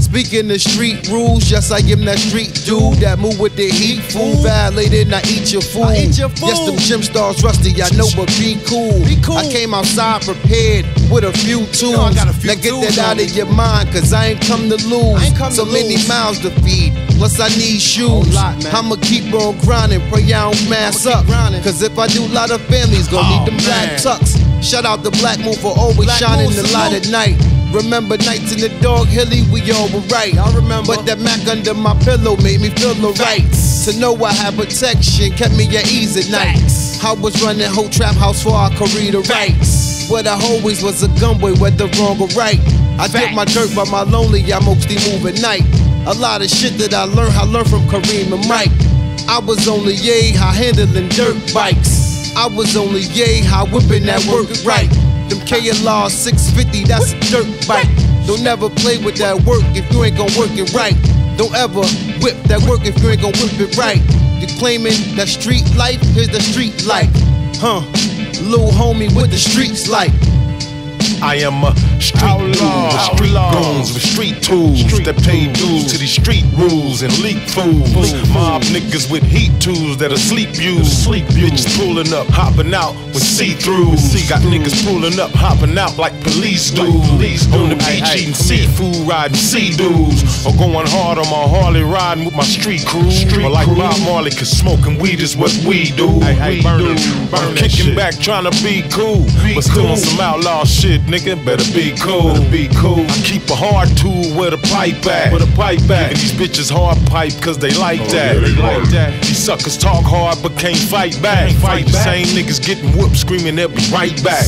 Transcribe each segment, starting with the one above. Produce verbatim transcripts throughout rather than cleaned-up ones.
Speaking of street rules, yes, I am that street dude that move with the heat. Fool violated, I eat your food. I eat your food. Yes, them gym stars rusty, I know, but be cool. Be cool. I came outside prepared with a few tools. No, I got a few now get tools that out on of your mind, cause I ain't come to lose. I ain't come so to many lose. miles to feed, plus I need shoes. lot, man. I'ma keep on grinding, pray I don't mass I'ma up. keep grinding. Cause if I do, a lot of families gon' Oh, need them black man. tucks. Shout out to Black Moon for always Black shining Moon, the light salute. at night. Remember nights in the dog hilly, we all were right. Y'all remember. But that Mac under my pillow made me feel alright. To know I had protection kept me at ease at night. Facts. I was running whole trap house for our career to right. But I always was a gunboy, whether wrong or right. I did my dirt by my lonely, I mostly move at night. A lot of shit that I learned, I learned from Kareem and Mike. I was only yay, how handling dirt bikes. I was only yay, how whipping that work right. Them K L R six fifty, that's a dirt bike. Don't ever play with that work if you ain't gon' work it right. Don't ever whip that work if you ain't gon' whip it right. You claiming that street life, here's the street life. Huh, little homie with the streets like. I am a street Outlaw, dude with street outlaw. goons with street tools Street that pay tools. dues to these street rules and leak fools. Mob niggas with heat tools that'll sleep use. Sleep bitches pulling up, hopping out with see-throughs. Got niggas pulling up, hopping out like police do. On the beach eating seafood, riding sea dudes, or going hard on my Harley, riding with my street crew. Or like Bob Marley, cause smoking weed is what we do. We do. I'm kicking back, trying to be cool, but still on some outlaw shit. Nigga, better be cool. Better be cool. I keep a hard tool where the pipe at. Where the pipe at. And these bitches hard pipe cause they like Oh, that. yeah, they like that. These suckers talk hard but can't fight back. Can't fight the back. same niggas getting whooped, screaming they'll be right back.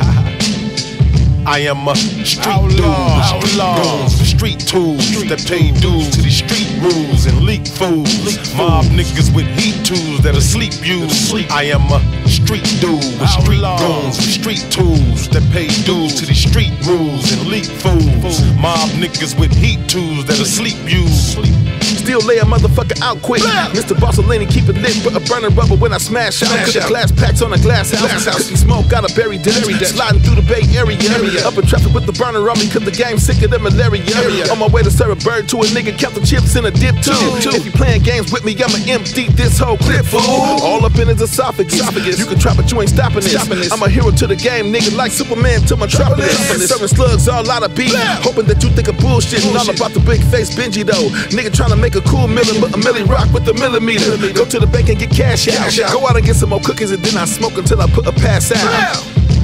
I am a street Outlaw, dude with street outlaw. guns with street tools that pay dues to these street rules and leak fools. Mob niggas with heat tools that'll sleep use. I am a street dude with street Outlaw. guns with street tools that pay dues to these street rules and leak fools. Mob niggas with heat tools that'll sleep use. Still lay a motherfucker out quick. Mister Barcelini keep it lit with a burner rubber when I smash out. Cooking glass packs on a glass house. Cooking smoke, got a berry dish. Sliding through the Bay Area. Up in traffic with the burner on me, cause the game's sick of the malaria. On my way to serve a bird to a nigga, count the chips in a dip too. If you playing games with me, I'ma empty this whole clip, fool. All up in his esophagus. You can try, but you ain't stopping this. I'm a hero to the game, nigga, like Superman to Metropolis. Serving slugs all out of beat. Hoping that you think of bullshit and all about the big face Benji though. Nigga trying to make a cool million, but a milli rock with a millimeter. Go to the bank and get cash out. Go out and get some more cookies and then I smoke until I put a pass out.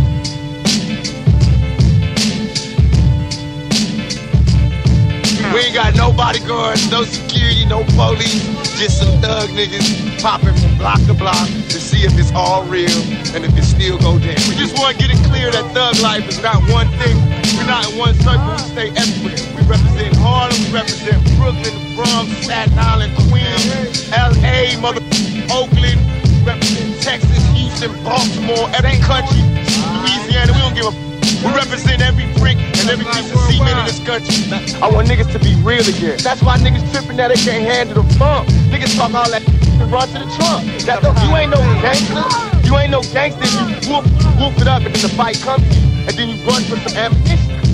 We ain't got no bodyguards, no security, no police, just some thug niggas popping from block to block to see if it's all real and if it still go down. We just want to get it clear that thug life is not one thing. We're not in one circle, we stay everywhere. We represent Harlem, we represent Brooklyn, the Bronx, Staten Island, Queens, L A, mother Oakland, we represent Texas, Houston, Baltimore, every country, Louisiana, we don't give a we represent every brick and every piece of cement in this country. I want niggas to be real again. That's why niggas tripping that they can't handle the funk. Niggas talk all that and run to the trunk. That, look, you ain't no gangster. You ain't no gangster. You whoop, whoop it up and then the fight comes to you and then you run for some ammunition.